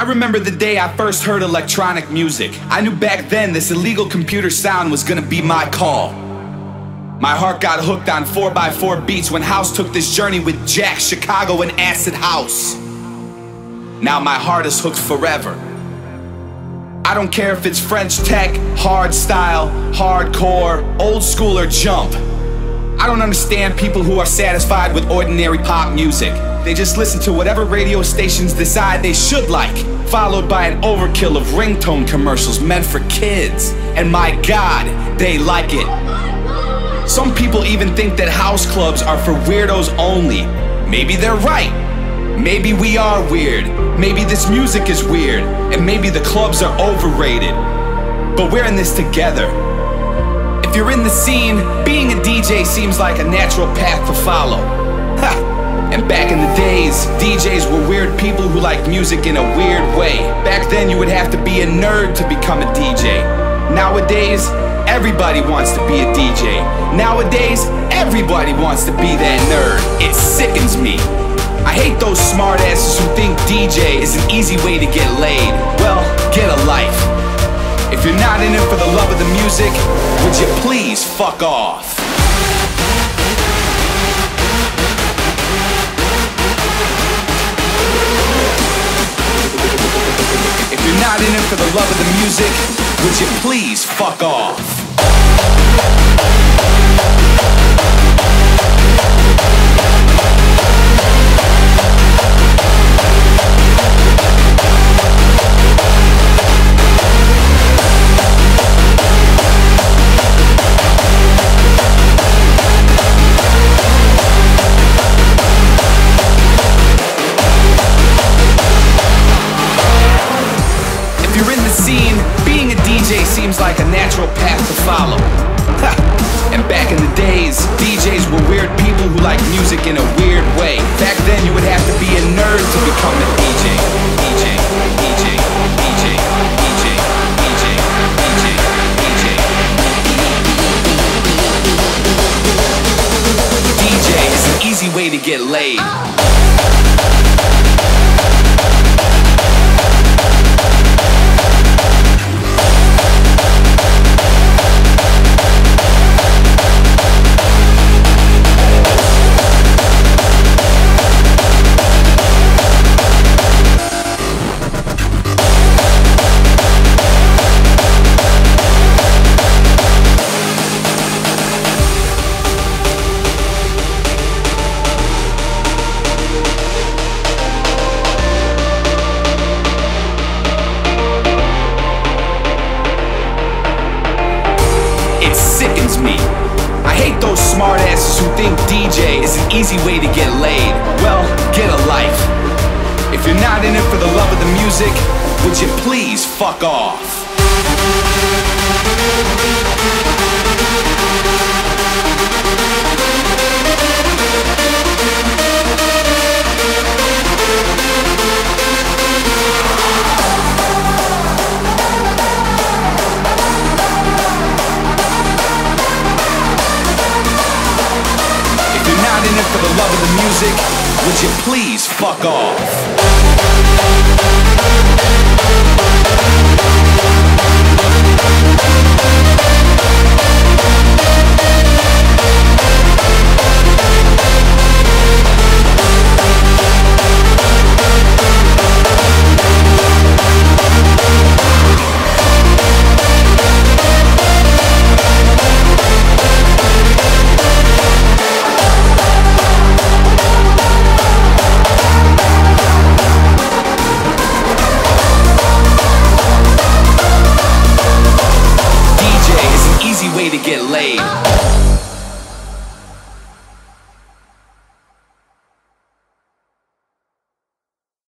I remember the day I first heard electronic music. I knew back then this illegal computer sound was gonna be my call. My heart got hooked on 4x4 beats when house took this journey with Jack, Chicago, and acid house. Now my heart is hooked forever. I don't care if it's French tech, hard style, hardcore, old school, or jump. I don't understand people who are satisfied with ordinary pop music. They just listen to whatever radio stations decide they should like, followed by an overkill of ringtone commercials meant for kids. And my God, they like it. Some people even think that house clubs are for weirdos only. Maybe they're right. Maybe we are weird. Maybe this music is weird. And maybe the clubs are overrated. But we're in this together. If you're in the scene, being a DJ seems like a natural path to follow. Ha! And back in the days, DJs were weird people who liked music in a weird way. Back then you would have to be a nerd to become a DJ. Nowadays, everybody wants to be a DJ. Nowadays, everybody wants to be that nerd. It sickens me. I hate those smartasses who think DJ is an easy way to get laid. Well, get a life. If you're not in it for the love of the music, would you please fuck off? If you're not in it for the love of the music, would you please fuck off? Being a DJ seems like a natural path to follow. Ha. And back in the days, DJs were weird people who liked music in a weird way. Back then you would have to be a nerd to become a DJ. DJ, DJ, DJ, DJ, DJ, DJ, DJ. DJ is an easy way to get laid. It sickens me. I hate those smartasses who think DJ is an easy way to get laid. Well, get a life. If you're not in it for the love of the music, would you please fuck off? For the love of the music, would you please fuck off? Way to get laid.